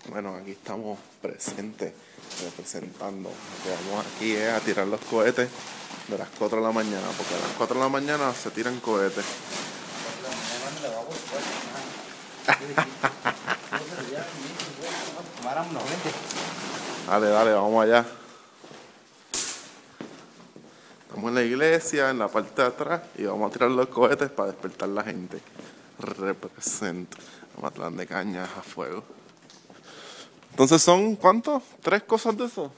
Bueno, aquí estamos presentes, representando. Que vamos aquí a tirar los cohetes de las 4 de la mañana, porque a las 4 de la mañana se tiran cohetes. Dale, dale, vamos allá. Estamos en la iglesia, en la parte de atrás, y vamos a tirar los cohetes para despertar a la gente. Represento. Vamos a tirar de cañas a fuego. Entonces son, ¿cuántos? ¿3 cosas de eso?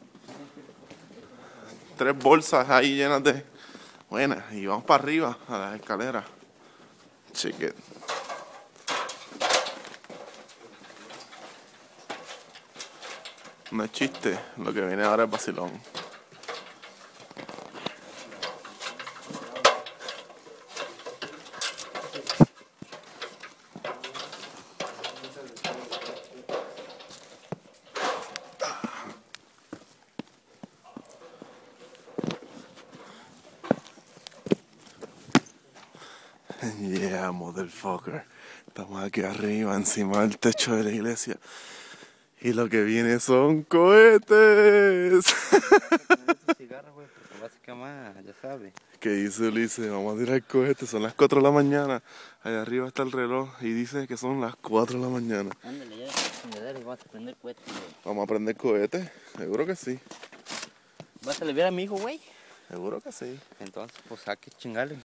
3 bolsas ahí llenas de... Buenas, y vamos para arriba, a las escaleras. Check it. No es chiste, lo que viene ahora es vacilón. Yeah, motherfucker. Estamos aquí arriba, encima del techo de la iglesia. Y lo que viene son cohetes. Cigarro, güey, porque vas a quemar, ya sabes. ¿Qué dice Ulises? Vamos a tirar cohetes, son las 4 de la mañana. Allá arriba está el reloj y dice que son las 4 de la mañana. Ándale, ya, chingadera, y vas a prender cohetes, güey. ¿Vamos a prender cohetes? Seguro que sí. ¿Vas a aliviar a mi hijo, güey? Seguro que sí. Entonces, pues, ¿a qué chingale?